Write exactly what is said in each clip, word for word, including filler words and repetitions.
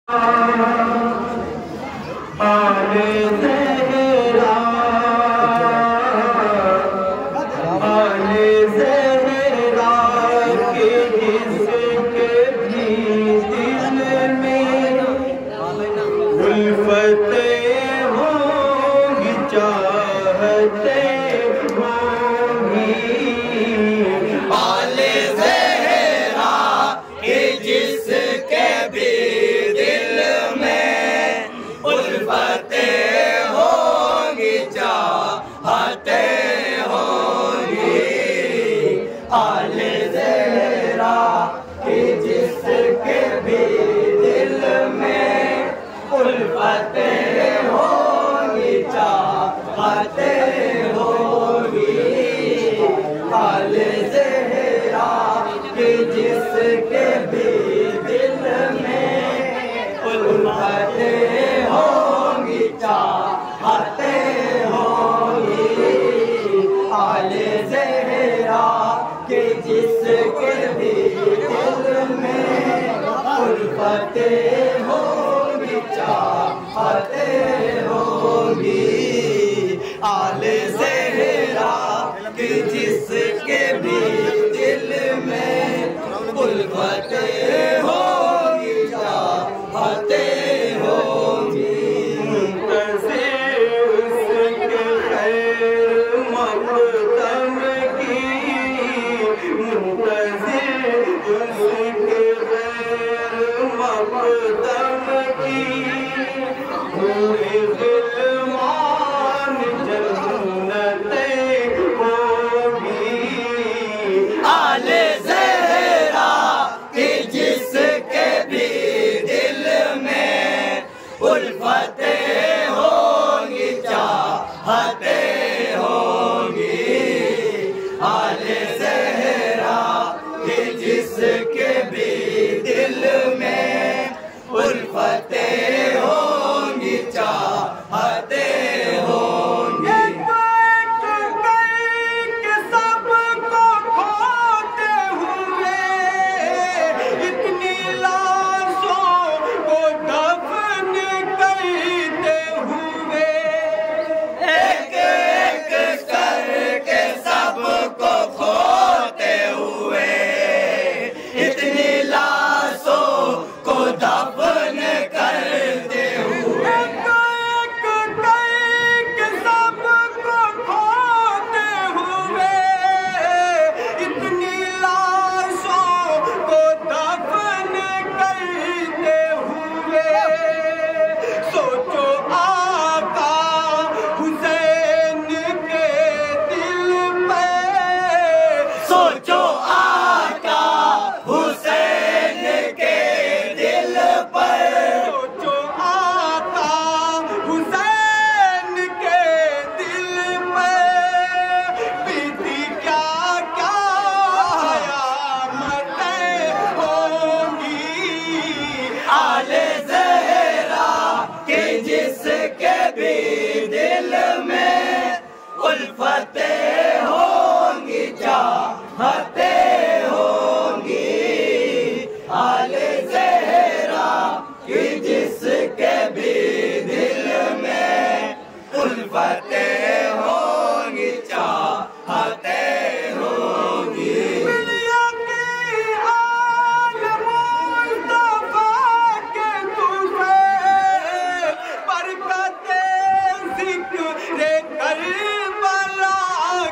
रे कर बला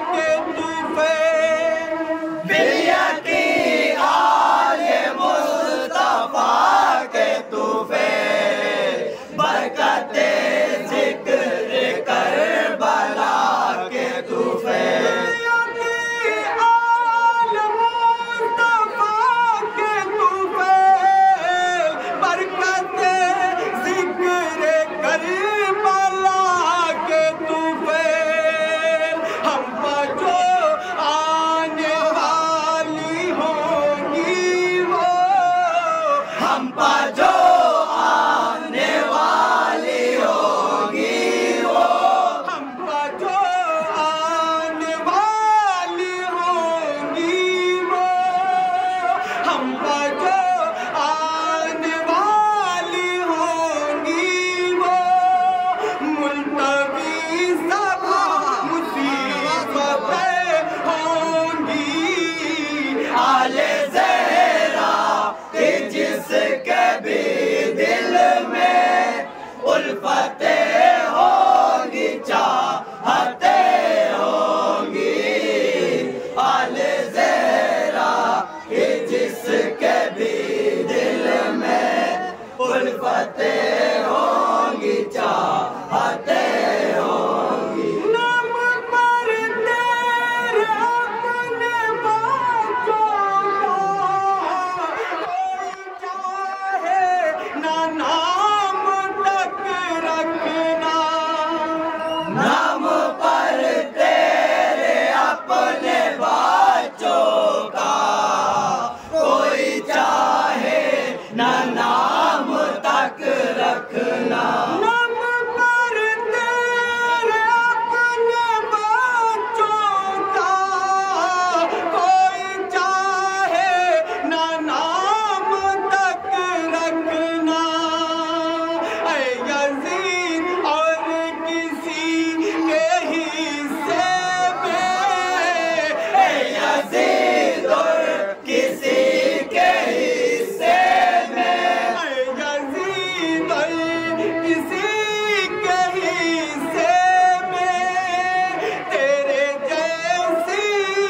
उल्फतें होंगी चाहते होंगी। नाम पर तेरे अपने बच्चों का कोई चाहे ना नाम तक रखना। नाम पर तेरे अपने बच्चों का कोई चाहे ना नाम तक रखना। नाम पर तेरे अपने बच्चों का कोई चाहे ना नाम तक रखना। ऐ यज़ीद और किसी के हिस्से में, ऐ यज़ीद और किसी के हिस्से में, ऐ यज़ीद और किसी के हिस्से में तेरे जैसी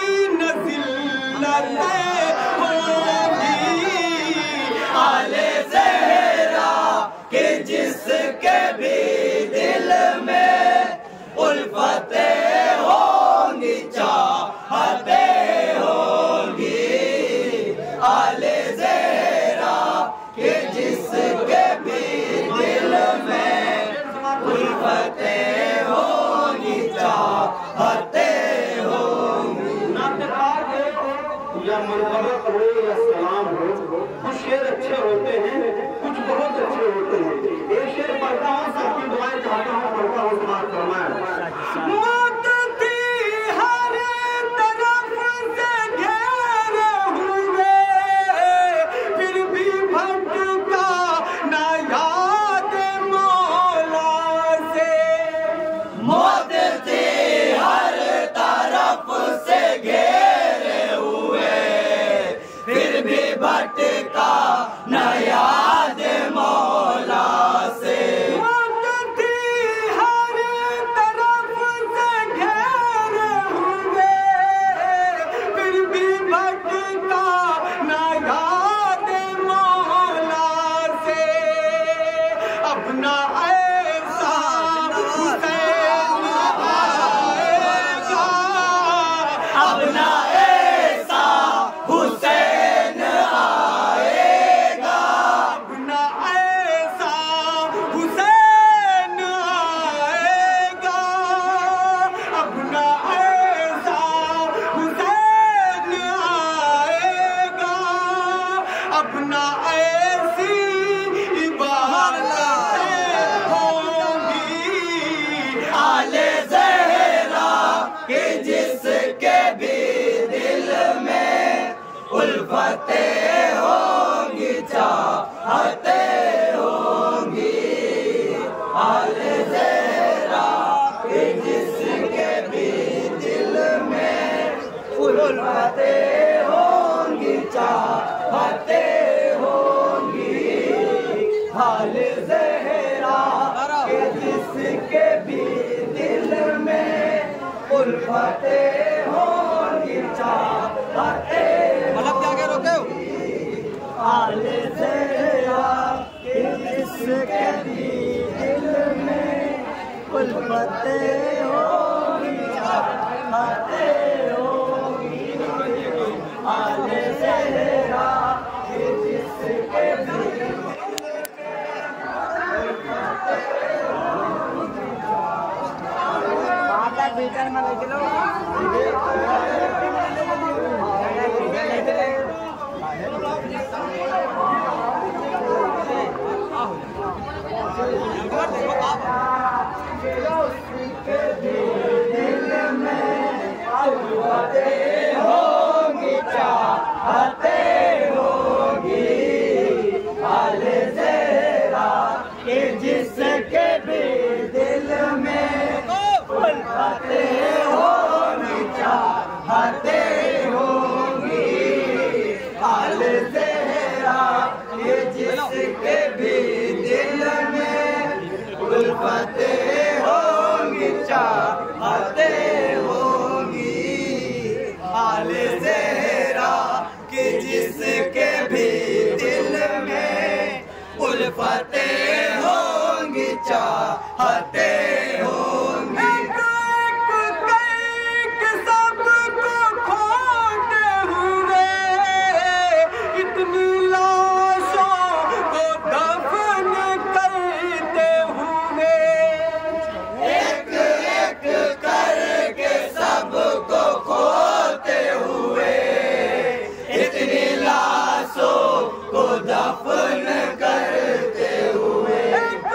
नज़िल्लतें होंगी। आले ज़हरा के जिसके भी दिल में उल्फतें होंगी चाहते होंगी। आले ज़हरा के जिसके भी दिल में उल्फतें होंगी चाहते होंगी। या मनक़बत हो या सलाम हो, कुछ शेर अच्छे होते हैं, कुछ बहुत अच्छे होते हैं। एक शेर पढ़ता हूँ, सबकी दुआएं चाहता हूँ, पढ़ता हूँ समाज फरमाए। मौत थी हर तरफ से घेरे हुए, फिर भी भटका ना याद मौला से। मौत थी हर तरफ से घेरे हुए, फिर भी भटका न याद मौला से। मौत थी हर तरफ से घेरे हुए, फिर भी भटका ना याद मौला से। अपना ऐसा हुसैन आएगा, अपना ऐसा हुसैन आएगा, अपना ऐसा हुसैन आएगा, अपना ऐसा हुसैन आएगा, अपना ऐसी इबादतें होंगी। आले ज़हरा के जिसके भी दिल में उल्फतें होंगी चाहते होंगी। आले ज़हरा के जिसके भी दिल में उल्फतें होंगी चाहते होंगी। आले ज़हरा के जिसके भी दिल में उल्फतें होंगी चाहते मतलब क्या कह रोके हो? आले ज़हरा के जिसके भी दिल में उल्फतें होंगी चाहते होंगी। आले ज़हरा के जिसके भी बीकर में लेके लो। दिल में उल्फतें होंगी चाहते होंगी। आले ज़हरा के जिसके भी दिल में उल्फतें होंगी चाहते होंगी। आले ज़हरा के जिसके भी दिल में उल्फतें होंगी चाहते होंगी। आले ज़हरा के जिसके भी दिल में उल्फत चाहते होंगी चाहते होंगी। दफन करते हुए एक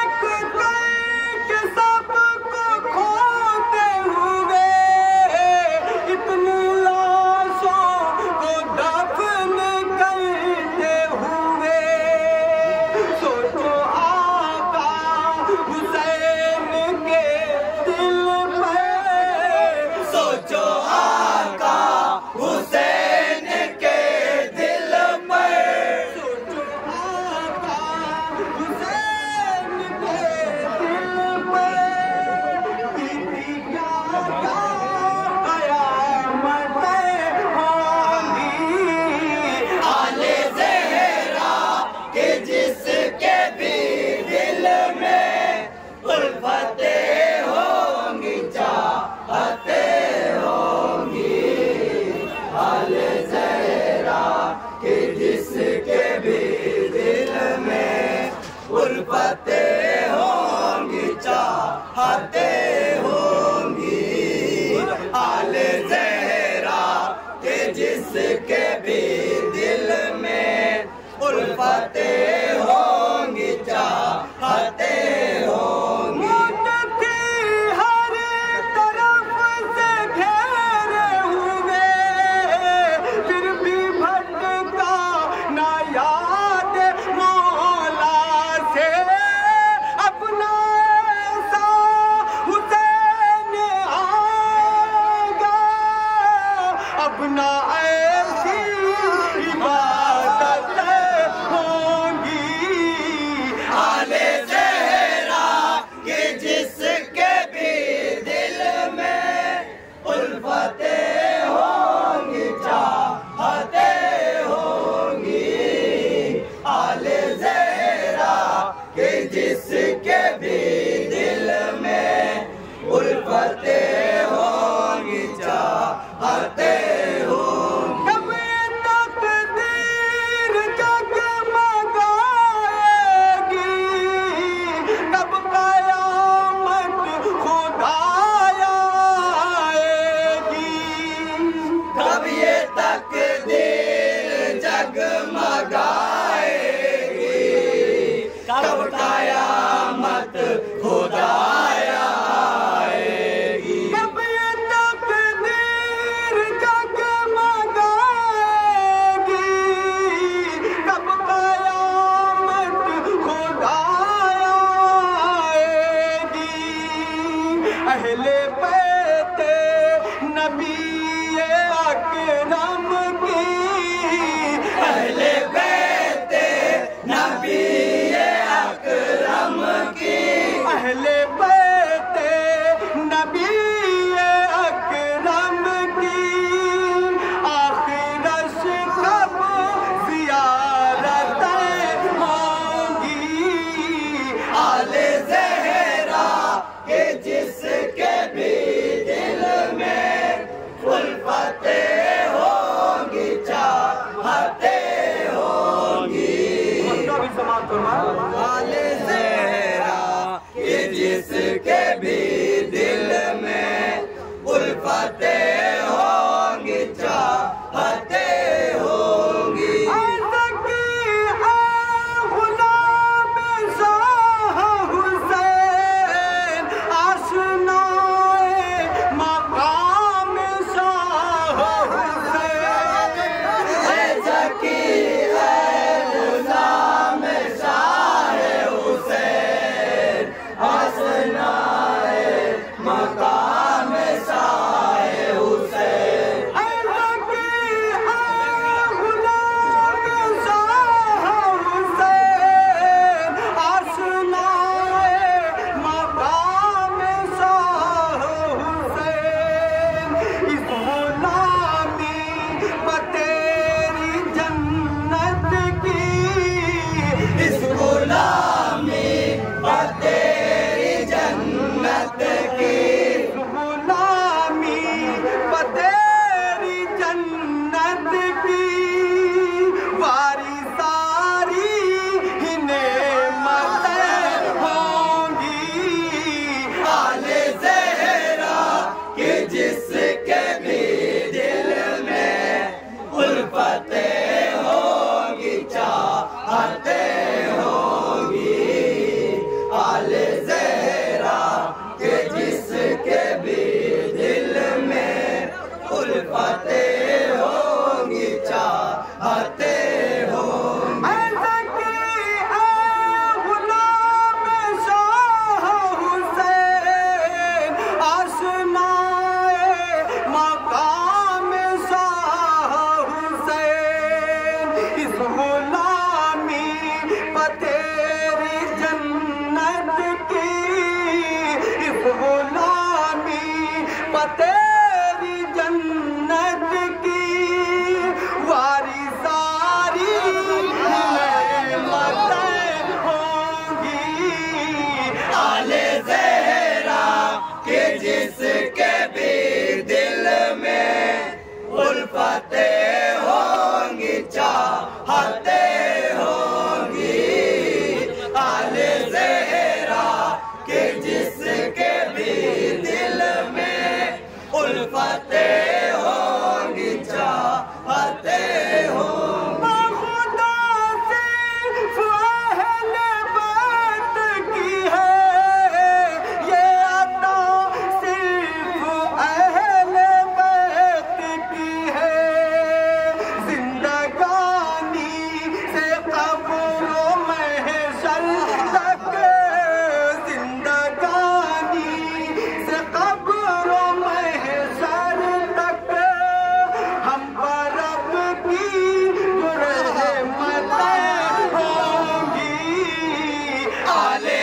एक सबको खोते हुए इतनी लाशों को दफन करते हुए। सोचो आका हुसैन के दिल में, सोचो आका हुसैन के दिल में, उल्फतें होंगी चाहते होंगी। आले ज़हरा के जिसके भी दिल में उल्फतें होंगी चाहते होंगी। हर तरफ से घेरे हुए फिर भी भटका ना याद मौला से। अपना ऐसा हुसैन आएगा, अपना ऐसी इबादतें होंगी। आले ज़हरा के जिसके भी दिल में उल्फतें होंगी चाहते होंगी। आले ज़हरा के जिसके भी दिल में उल्फतें होंगी चाहते होंगी। कब तकदीर जगमगाएगी, कब क़यामत खुदाया आएगी। कब ये तकदीर जगमगाएगी, कब क़यामत खुदाया आएगी। कब ये तकदीर जगमगाएगी, कब क़यामत खुदाया आएगी। अहले बैते नबी अकरम की, अहले बैते नबी अकरम की, अहले बैते नबी अकरम की आखिरश कब ज़ियारतें होंगी। आले ज़हरा के जिसके भी दिल में उल्फतें होंगी चाहते होंगी। आले ज़हरा के जिसके भी दिल में उल्फतें होंगी चाहते होंगी। गुलाम शाह हुसैन आशनाए मकाम शाह हुसैन। ज़की है गुलाम शाह हुसैन आशना जिसके भी दिल में उल्फतें होंगी चाहते होंगी आले ज़हरा के जिसके भी दिल में उल्फतें होंगी चाहते होंगी खुदा सिर्फ अहले बैत की है ये अता सिर्फ अहले बैत की है जिंदगानी से कब्र महशर तक जिंदगानी से कब्र महशर तक हम पर रब की रहमतें होंगी आले